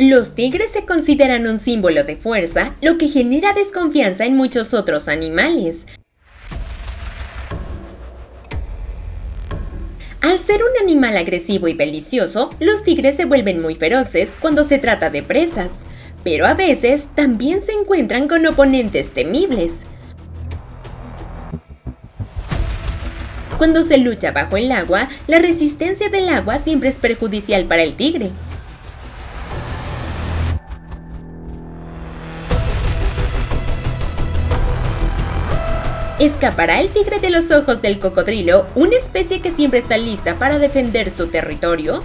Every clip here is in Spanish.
Los tigres se consideran un símbolo de fuerza, lo que genera desconfianza en muchos otros animales. Al ser un animal agresivo y belicioso, los tigres se vuelven muy feroces cuando se trata de presas, pero a veces también se encuentran con oponentes temibles. Cuando se lucha bajo el agua, la resistencia del agua siempre es perjudicial para el tigre. ¿Escapará el tigre de los ojos del cocodrilo, una especie que siempre está lista para defender su territorio?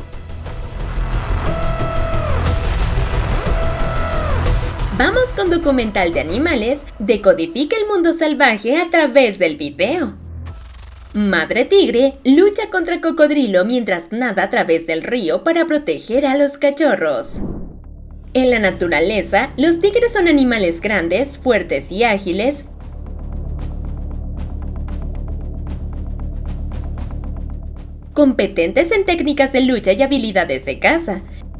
Vamos con documental de animales, decodifica el mundo salvaje a través del video. Madre tigre lucha contra cocodrilo mientras nada a través del río para proteger a los cachorros. En la naturaleza, los tigres son animales grandes, fuertes y ágiles, competentes en técnicas de lucha y habilidades de caza.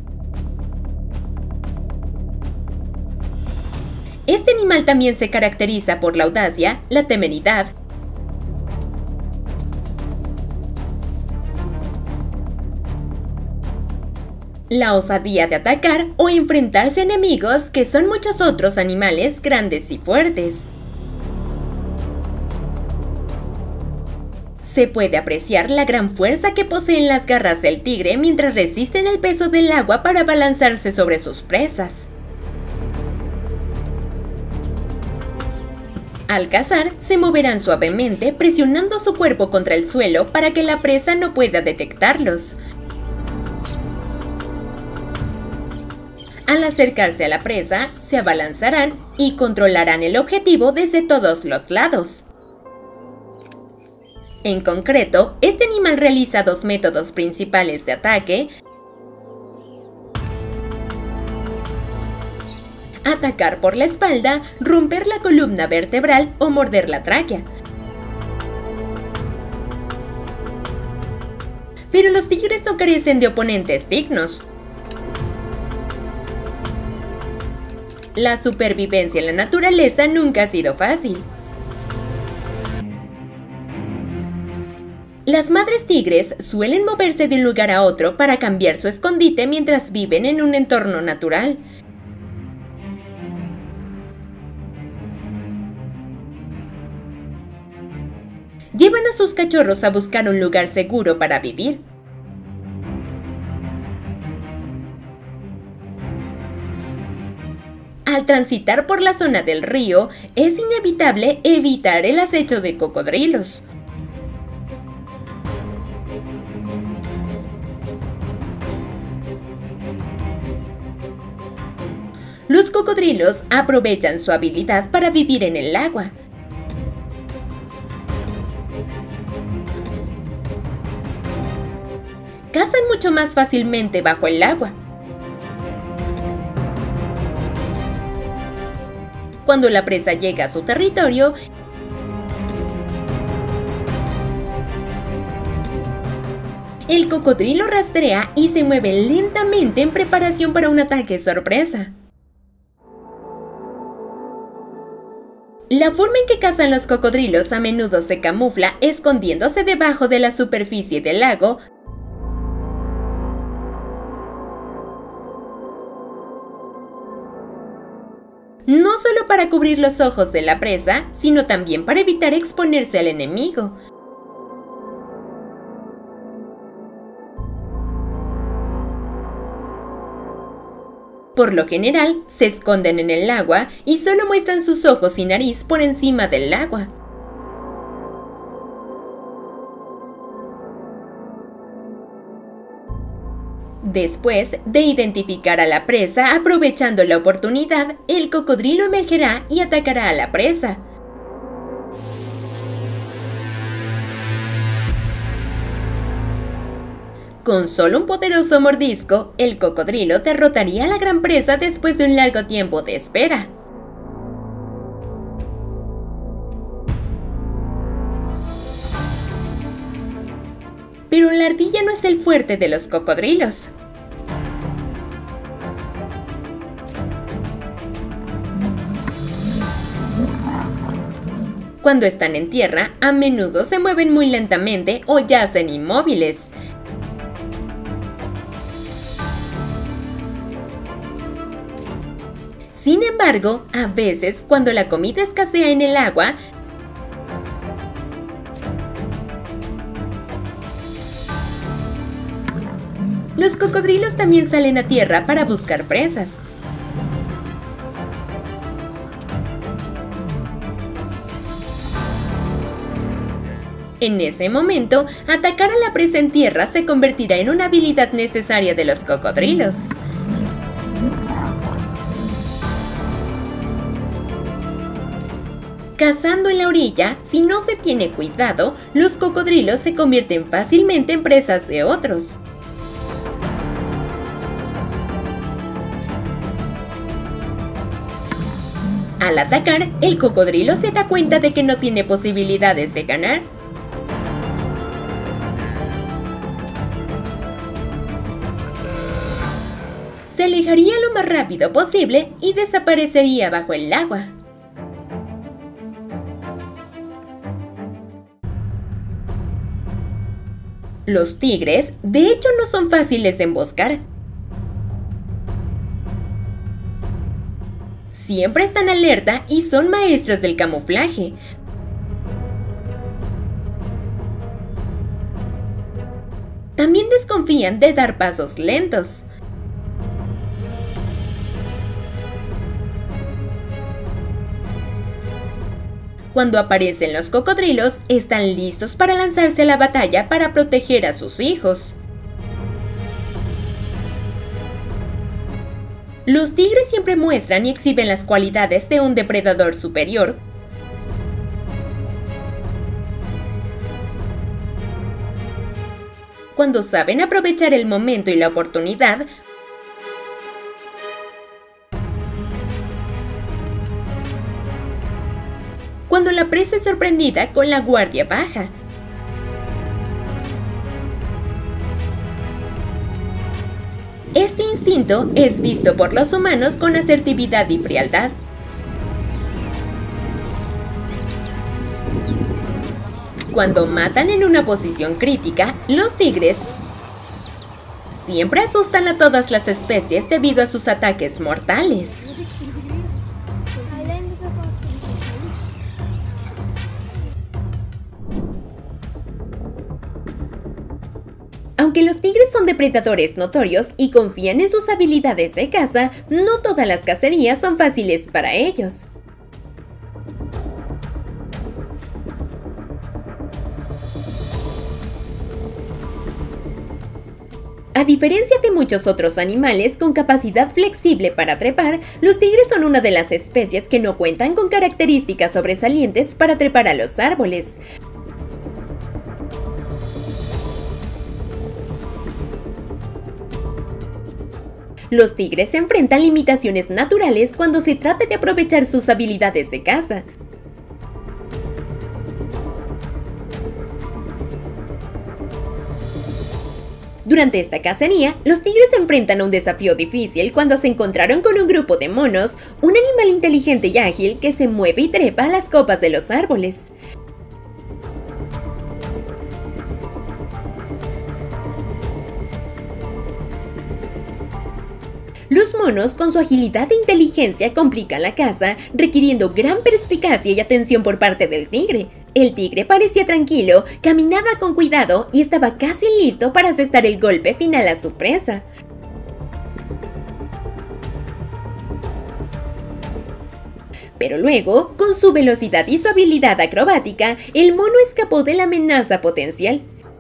Este animal también se caracteriza por la audacia, la temeridad, la osadía de atacar o enfrentarse a enemigos que son muchos otros animales grandes y fuertes. Se puede apreciar la gran fuerza que poseen las garras del tigre mientras resisten el peso del agua para balanzarse sobre sus presas. Al cazar, se moverán suavemente presionando su cuerpo contra el suelo para que la presa no pueda detectarlos. Al acercarse a la presa, se abalanzarán y controlarán el objetivo desde todos los lados. En concreto, este animal realiza dos métodos principales de ataque: atacar por la espalda, romper la columna vertebral o morder la tráquea. Pero los tigres no carecen de oponentes dignos. La supervivencia en la naturaleza nunca ha sido fácil. Las madres tigres suelen moverse de un lugar a otro para cambiar su escondite mientras viven en un entorno natural. Llevan a sus cachorros a buscar un lugar seguro para vivir. Al transitar por la zona del río, es inevitable evitar el acecho de cocodrilos. Los cocodrilos aprovechan su habilidad para vivir en el agua. Cazan mucho más fácilmente bajo el agua. Cuando la presa llega a su territorio, el cocodrilo rastrea y se mueve lentamente en preparación para un ataque sorpresa. La forma en que cazan los cocodrilos a menudo se camufla escondiéndose debajo de la superficie del lago, no solo para cubrir los ojos de la presa, sino también para evitar exponerse al enemigo. Por lo general, se esconden en el agua y solo muestran sus ojos y nariz por encima del agua. Después de identificar a la presa aprovechando la oportunidad, el cocodrilo emergerá y atacará a la presa. Con solo un poderoso mordisco, el cocodrilo derrotaría a la gran presa después de un largo tiempo de espera. Pero la ardilla no es el fuerte de los cocodrilos. Cuando están en tierra, a menudo se mueven muy lentamente o yacen inmóviles. Sin embargo, a veces, cuando la comida escasea en el agua, los cocodrilos también salen a tierra para buscar presas. En ese momento, atacar a la presa en tierra se convertirá en una habilidad necesaria de los cocodrilos. Cazando en la orilla, si no se tiene cuidado, los cocodrilos se convierten fácilmente en presas de otros. Al atacar, el cocodrilo se da cuenta de que no tiene posibilidades de ganar. Se alejaría lo más rápido posible y desaparecería bajo el agua. Los tigres, de hecho, no son fáciles de emboscar. Siempre están alerta y son maestros del camuflaje. También desconfían de dar pasos lentos. Cuando aparecen los cocodrilos, están listos para lanzarse a la batalla para proteger a sus hijos. Los tigres siempre muestran y exhiben las cualidades de un depredador superior. Cuando saben aprovechar el momento y la oportunidad, cuando la presa es sorprendida con la guardia baja. Este instinto es visto por los humanos con asertividad y frialdad. Cuando matan en una posición crítica, los tigres siempre asustan a todas las especies debido a sus ataques mortales. Aunque los tigres son depredadores notorios y confían en sus habilidades de caza, no todas las cacerías son fáciles para ellos. A diferencia de muchos otros animales con capacidad flexible para trepar, los tigres son una de las especies que no cuentan con características sobresalientes para trepar a los árboles. Los tigres se enfrentan limitaciones naturales cuando se trata de aprovechar sus habilidades de caza. Durante esta cacería, los tigres se enfrentan a un desafío difícil cuando se encontraron con un grupo de monos, un animal inteligente y ágil que se mueve y trepa a las copas de los árboles. Los monos, con su agilidad e inteligencia, complican la caza, requiriendo gran perspicacia y atención por parte del tigre. El tigre parecía tranquilo, caminaba con cuidado y estaba casi listo para asestar el golpe final a su presa. Pero luego, con su velocidad y su habilidad acrobática, el mono escapó de la amenaza potencial.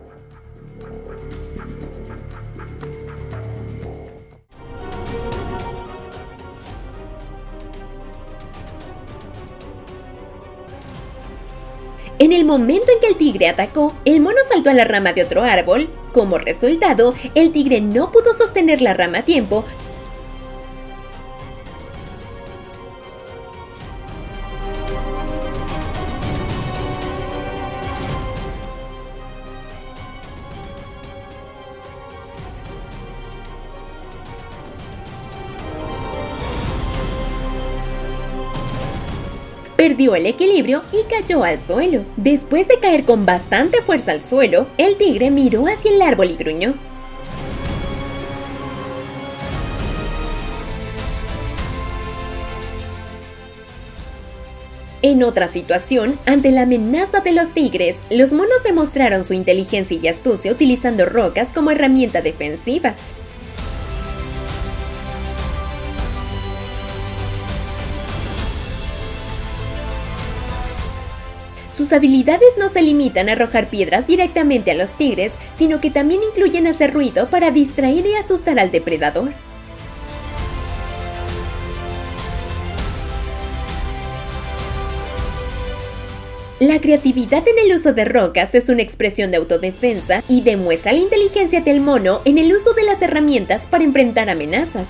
En el momento en que el tigre atacó, el mono saltó a la rama de otro árbol. Como resultado, el tigre no pudo sostener la rama a tiempo, perdió el equilibrio y cayó al suelo. Después de caer con bastante fuerza al suelo, el tigre miró hacia el árbol y gruñó. En otra situación, ante la amenaza de los tigres, los monos demostraron su inteligencia y astucia utilizando rocas como herramienta defensiva. Sus habilidades no se limitan a arrojar piedras directamente a los tigres, sino que también incluyen hacer ruido para distraer y asustar al depredador. La creatividad en el uso de rocas es una expresión de autodefensa y demuestra la inteligencia del mono en el uso de las herramientas para enfrentar amenazas.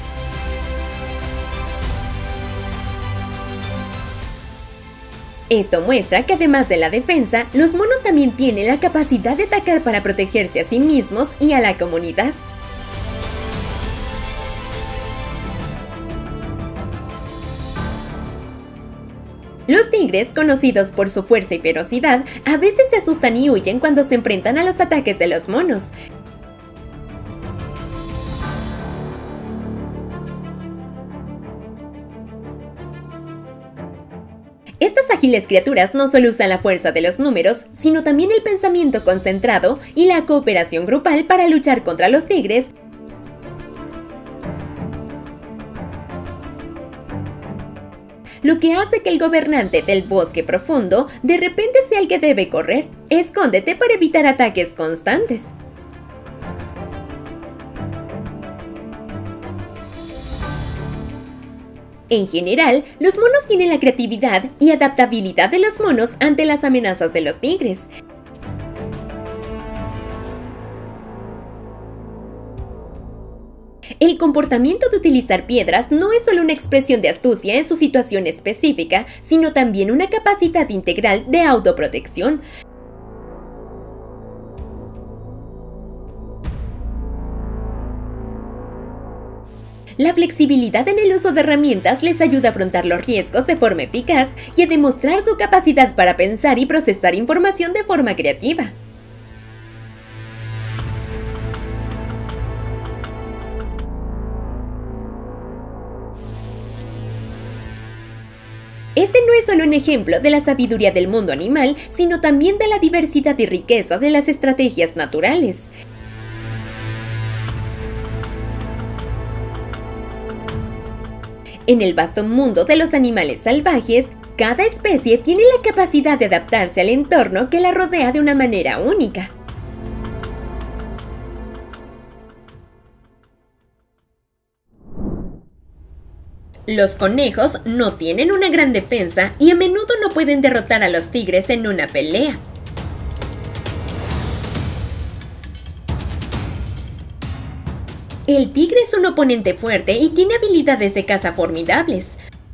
Esto muestra que además de la defensa, los monos también tienen la capacidad de atacar para protegerse a sí mismos y a la comunidad. Los tigres, conocidos por su fuerza y ferocidad, a veces se asustan y huyen cuando se enfrentan a los ataques de los monos. Estas ágiles criaturas no solo usan la fuerza de los números, sino también el pensamiento concentrado y la cooperación grupal para luchar contra los tigres, lo que hace que el gobernante del bosque profundo de repente sea el que debe correr. Escóndete para evitar ataques constantes. En general, los monos tienen la creatividad y adaptabilidad de los monos ante las amenazas de los tigres. El comportamiento de utilizar piedras no es solo una expresión de astucia en su situación específica, sino también una capacidad integral de autoprotección. La flexibilidad en el uso de herramientas les ayuda a afrontar los riesgos de forma eficaz y a demostrar su capacidad para pensar y procesar información de forma creativa. Este no es solo un ejemplo de la sabiduría del mundo animal, sino también de la diversidad y riqueza de las estrategias naturales. En el vasto mundo de los animales salvajes, cada especie tiene la capacidad de adaptarse al entorno que la rodea de una manera única. Los conejos no tienen una gran defensa y a menudo no pueden derrotar a los tigres en una pelea. El tigre es un oponente fuerte y tiene habilidades de caza formidables.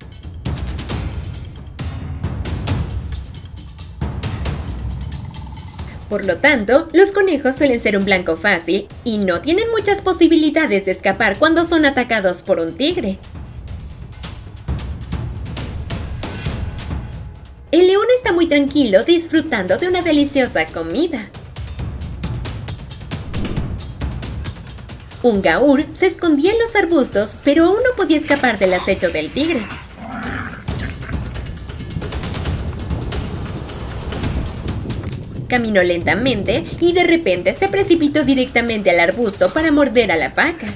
Por lo tanto, los conejos suelen ser un blanco fácil y no tienen muchas posibilidades de escapar cuando son atacados por un tigre. El león está muy tranquilo disfrutando de una deliciosa comida. Un gaur se escondía en los arbustos, pero aún no podía escapar del acecho del tigre. Caminó lentamente y de repente se precipitó directamente al arbusto para morder a la vaca.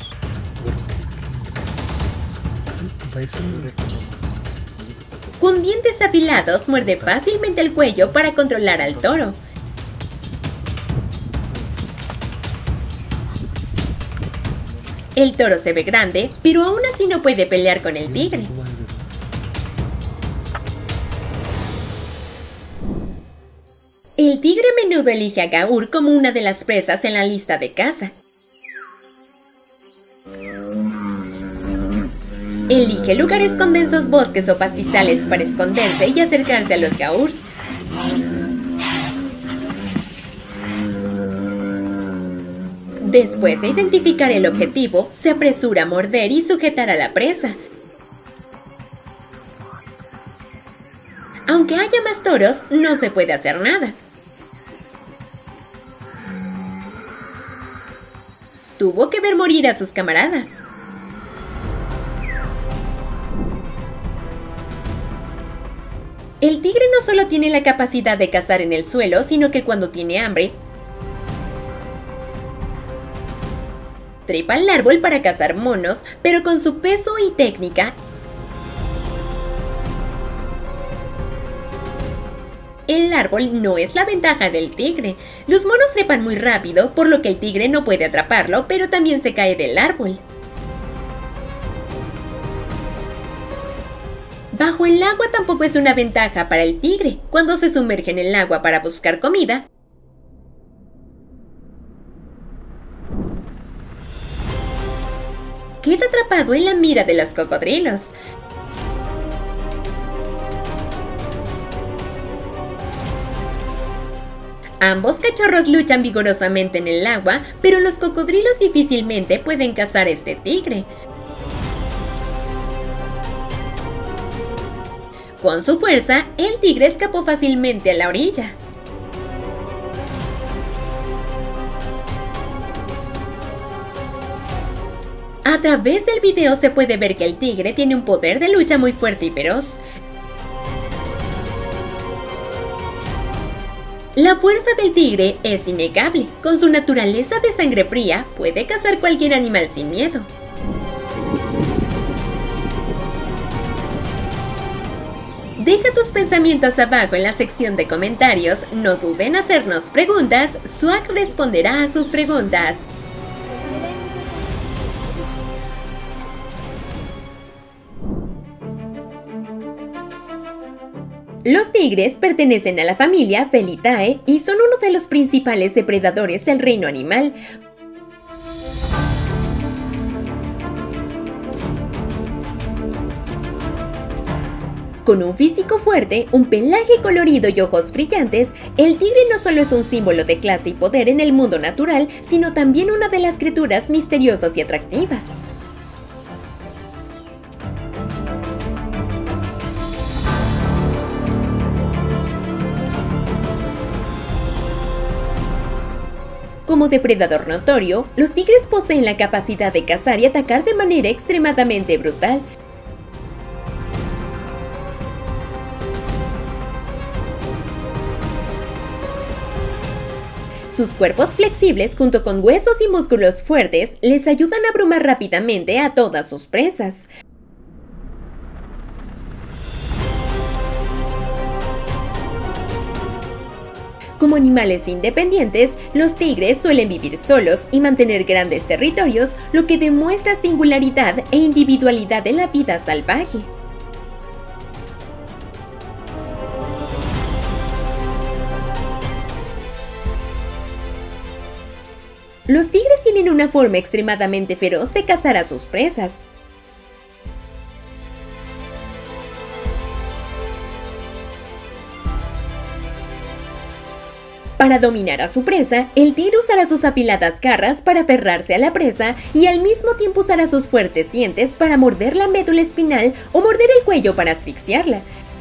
Con dientes afilados muerde fácilmente el cuello para controlar al toro. El toro se ve grande, pero aún así no puede pelear con el tigre. El tigre a menudo elige a Gaur como una de las presas en la lista de caza. Elige lugares con densos bosques o pastizales para esconderse y acercarse a los Gaurs. Después de identificar el objetivo, se apresura a morder y sujetar a la presa. Aunque haya más toros, no se puede hacer nada. Tuvo que ver morir a sus camaradas. El tigre no solo tiene la capacidad de cazar en el suelo, sino que cuando tiene hambre, trepa al árbol para cazar monos, pero con su peso y técnica, el árbol no es la ventaja del tigre. Los monos trepan muy rápido, por lo que el tigre no puede atraparlo, pero también se cae del árbol. Bajo el agua tampoco es una ventaja para el tigre. Cuando se sumerge en el agua para buscar comida, queda atrapado en la mira de los cocodrilos. Ambos cachorros luchan vigorosamente en el agua, pero los cocodrilos difícilmente pueden cazar a este tigre. Con su fuerza, el tigre escapó fácilmente a la orilla. A través del video se puede ver que el tigre tiene un poder de lucha muy fuerte y feroz. La fuerza del tigre es innegable. Con su naturaleza de sangre fría, puede cazar cualquier animal sin miedo. Deja tus pensamientos abajo en la sección de comentarios. No duden en hacernos preguntas. Swag responderá a sus preguntas. Los tigres pertenecen a la familia Felidae y son uno de los principales depredadores del reino animal. Con un físico fuerte, un pelaje colorido y ojos brillantes, el tigre no solo es un símbolo de clase y poder en el mundo natural, sino también una de las criaturas misteriosas y atractivas. Como depredador notorio, los tigres poseen la capacidad de cazar y atacar de manera extremadamente brutal. Sus cuerpos flexibles junto con huesos y músculos fuertes les ayudan a abrumar rápidamente a todas sus presas. Como animales independientes, los tigres suelen vivir solos y mantener grandes territorios, lo que demuestra singularidad e individualidad en la vida salvaje. Los tigres tienen una forma extremadamente feroz de cazar a sus presas. Para dominar a su presa, el tigre usará sus afiladas garras para aferrarse a la presa y al mismo tiempo usará sus fuertes dientes para morder la médula espinal o morder el cuello para asfixiarla.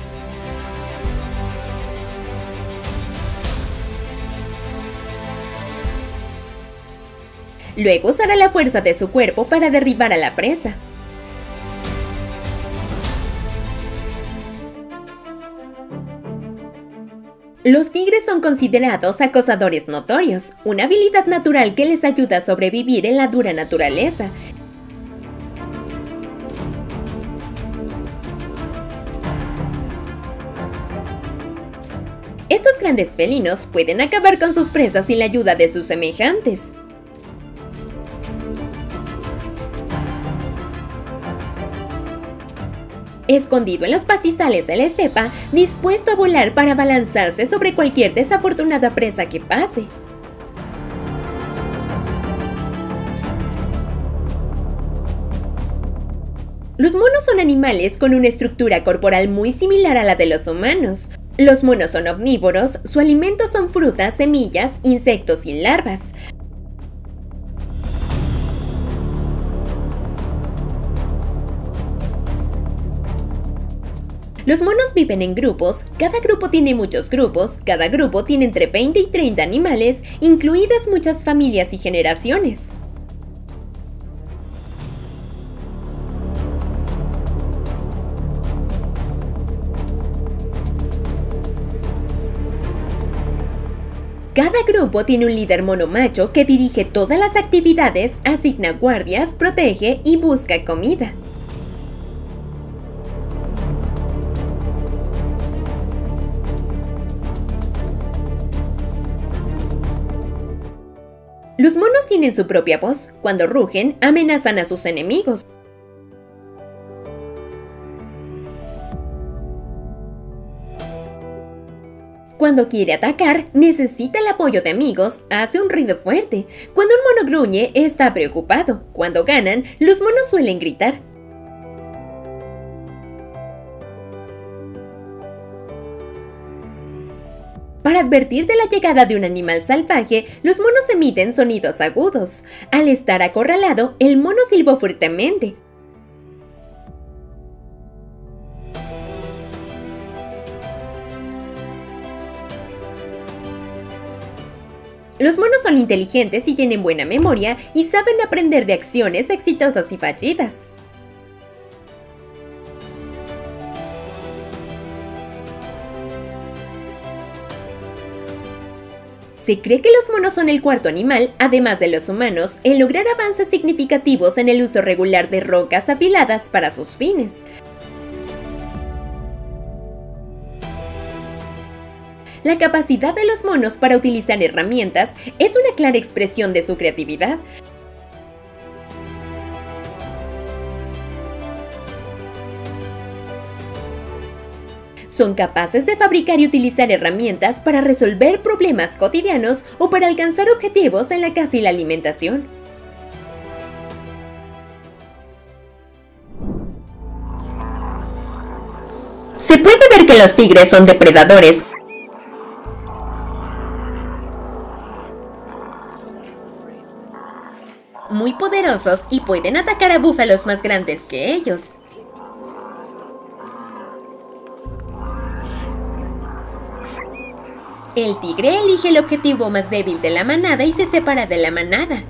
Luego usará la fuerza de su cuerpo para derribar a la presa. Los tigres son considerados acosadores notorios, una habilidad natural que les ayuda a sobrevivir en la dura naturaleza. Estos grandes felinos pueden acabar con sus presas sin la ayuda de sus semejantes. Escondido en los pastizales de la estepa, dispuesto a volar para abalanzarse sobre cualquier desafortunada presa que pase. Los monos son animales con una estructura corporal muy similar a la de los humanos. Los monos son omnívoros, su alimento son frutas, semillas, insectos y larvas. Los monos viven en grupos, cada grupo tiene muchos grupos, cada grupo tiene entre 20 y 30 animales, incluidas muchas familias y generaciones. Cada grupo tiene un líder mono macho que dirige todas las actividades, asigna guardias, protege y busca comida. Los monos tienen su propia voz. Cuando rugen, amenazan a sus enemigos. Cuando quiere atacar, necesita el apoyo de amigos, hace un ruido fuerte. Cuando un mono gruñe, está preocupado. Cuando ganan, los monos suelen gritar. Para advertir de la llegada de un animal salvaje, los monos emiten sonidos agudos. Al estar acorralado, el mono silbó fuertemente. Los monos son inteligentes y tienen buena memoria y saben aprender de acciones exitosas y fallidas. Se cree que los monos son el cuarto animal, además de los humanos, en lograr avances significativos en el uso regular de rocas afiladas para sus fines. La capacidad de los monos para utilizar herramientas es una clara expresión de su creatividad. Son capaces de fabricar y utilizar herramientas para resolver problemas cotidianos o para alcanzar objetivos en la caza y la alimentación. Se puede ver que los tigres son depredadores. Muy poderosos y pueden atacar a búfalos más grandes que ellos. El tigre elige el objetivo más débil de la manada y se separa de la manada.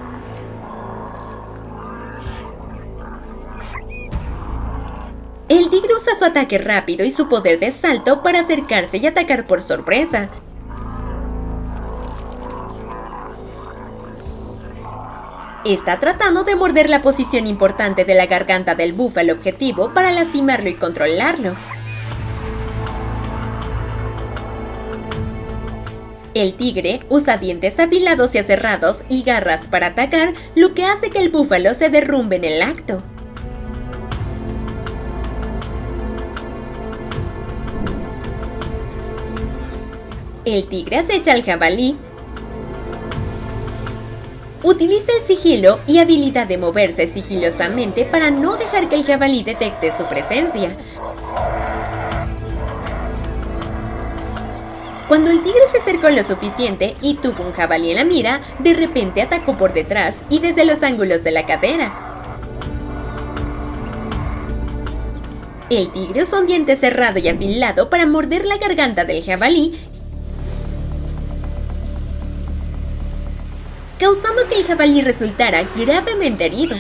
El tigre usa su ataque rápido y su poder de salto para acercarse y atacar por sorpresa. Está tratando de morder la posición importante de la garganta del búfalo objetivo para lastimarlo y controlarlo. El tigre usa dientes afilados y aserrados y garras para atacar, lo que hace que el búfalo se derrumbe en el acto. El tigre acecha al jabalí. Utiliza el sigilo y habilidad de moverse sigilosamente para no dejar que el jabalí detecte su presencia. Cuando el tigre se acercó lo suficiente y tuvo un jabalí en la mira, de repente atacó por detrás y desde los ángulos de la cadera. El tigre usó un diente cerrado y afilado para morder la garganta del jabalí, causando que el jabalí resultara gravemente herido.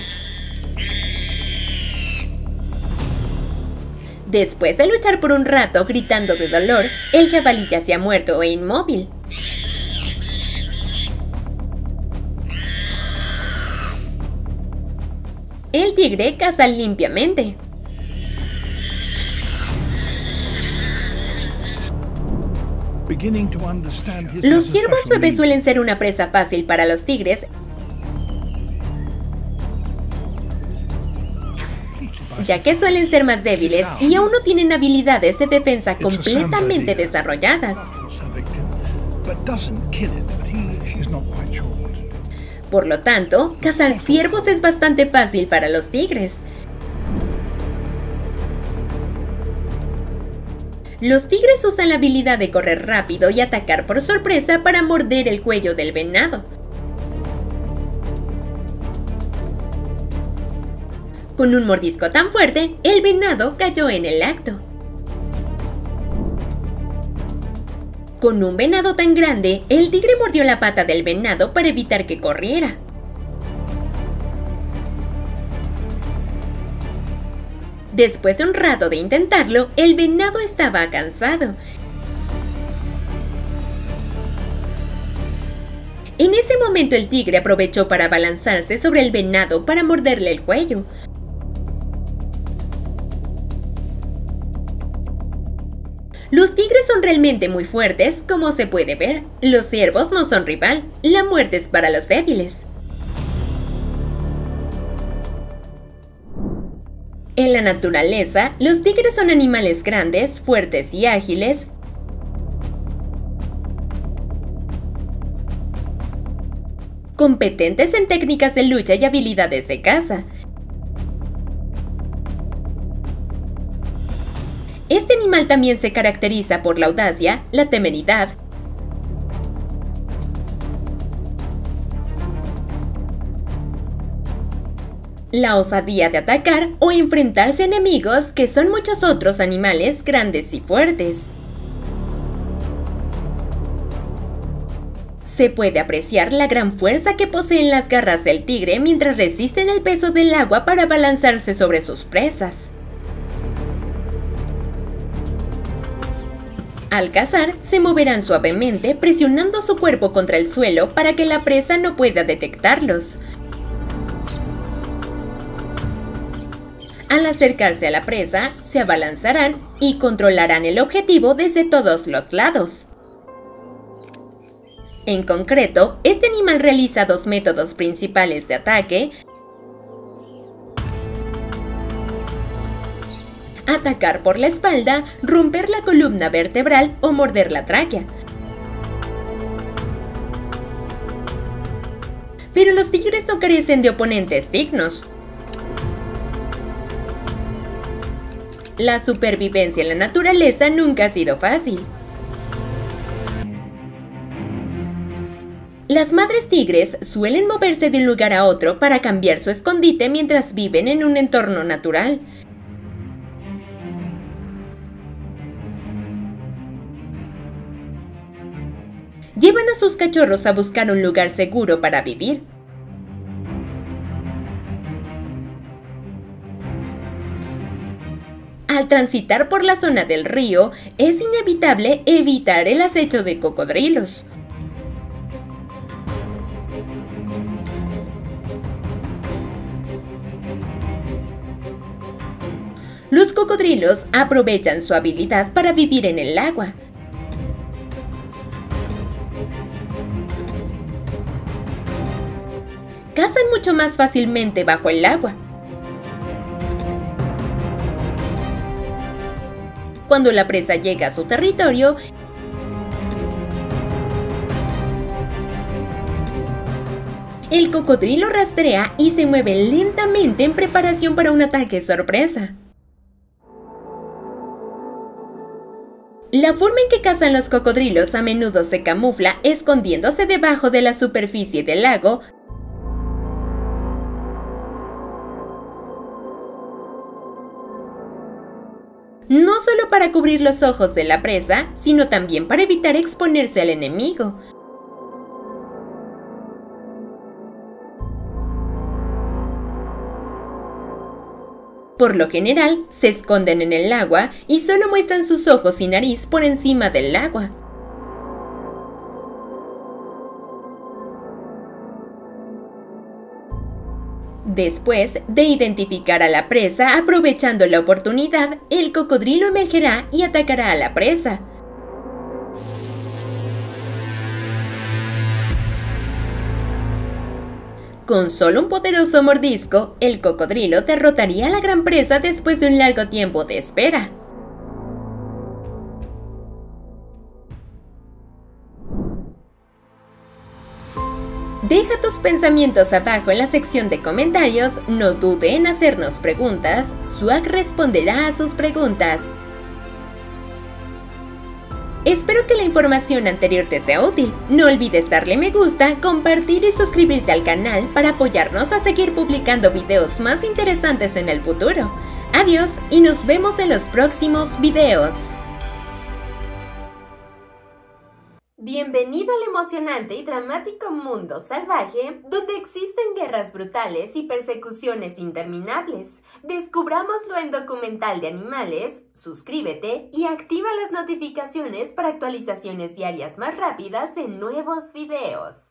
Después de luchar por un rato gritando de dolor, el jabalí yacía muerto e inmóvil. El tigre caza limpiamente. Los ciervos bebés suelen ser una presa fácil para los tigres, ya que suelen ser más débiles y aún no tienen habilidades de defensa completamente desarrolladas. Por lo tanto, cazar ciervos es bastante fácil para los tigres. Los tigres usan la habilidad de correr rápido y atacar por sorpresa para morder el cuello del venado. Con un mordisco tan fuerte, el venado cayó en el acto. Con un venado tan grande, el tigre mordió la pata del venado para evitar que corriera. Después de un rato de intentarlo, el venado estaba cansado. En ese momento el tigre aprovechó para abalanzarse sobre el venado para morderle el cuello. Los tigres son realmente muy fuertes, como se puede ver. Los ciervos no son rival, la muerte es para los débiles. En la naturaleza, los tigres son animales grandes, fuertes y ágiles, competentes en técnicas de lucha y habilidades de caza. Este animal también se caracteriza por la audacia, la temeridad, la osadía de atacar o enfrentarse a enemigos que son muchos otros animales grandes y fuertes. Se puede apreciar la gran fuerza que poseen las garras del tigre mientras resisten el peso del agua para abalanzarse sobre sus presas. Al cazar, se moverán suavemente presionando su cuerpo contra el suelo para que la presa no pueda detectarlos. Al acercarse a la presa, se abalanzarán y controlarán el objetivo desde todos los lados. En concreto, este animal realiza dos métodos principales de ataque: atacar por la espalda, romper la columna vertebral o morder la tráquea. Pero los tigres no carecen de oponentes dignos. La supervivencia en la naturaleza nunca ha sido fácil. Las madres tigres suelen moverse de un lugar a otro para cambiar su escondite mientras viven en un entorno natural. Llevan a sus cachorros a buscar un lugar seguro para vivir. Al transitar por la zona del río, es inevitable evitar el acecho de cocodrilos. Los cocodrilos aprovechan su habilidad para vivir en el agua. Cazan mucho más fácilmente bajo el agua. Cuando la presa llega a su territorio, el cocodrilo rastrea y se mueve lentamente en preparación para un ataque sorpresa. La forma en que cazan los cocodrilos a menudo se camufla escondiéndose debajo de la superficie del lago, no solo para cubrir los ojos de la presa, sino también para evitar exponerse al enemigo. Por lo general, se esconden en el agua y solo muestran sus ojos y nariz por encima del agua. Después de identificar a la presa aprovechando la oportunidad, el cocodrilo emergerá y atacará a la presa. Con solo un poderoso mordisco, el cocodrilo derrotaría a la gran presa después de un largo tiempo de espera. Deja tus pensamientos abajo en la sección de comentarios, no dude en hacernos preguntas, Swag responderá a sus preguntas. Espero que la información anterior te sea útil. No olvides darle me gusta, compartir y suscribirte al canal para apoyarnos a seguir publicando videos más interesantes en el futuro. Adiós y nos vemos en los próximos videos. Bienvenido al emocionante y dramático mundo salvaje, donde existen guerras brutales y persecuciones interminables. Descubrámoslo en Documental de Animales. Suscríbete y activa las notificaciones para actualizaciones diarias más rápidas en nuevos videos.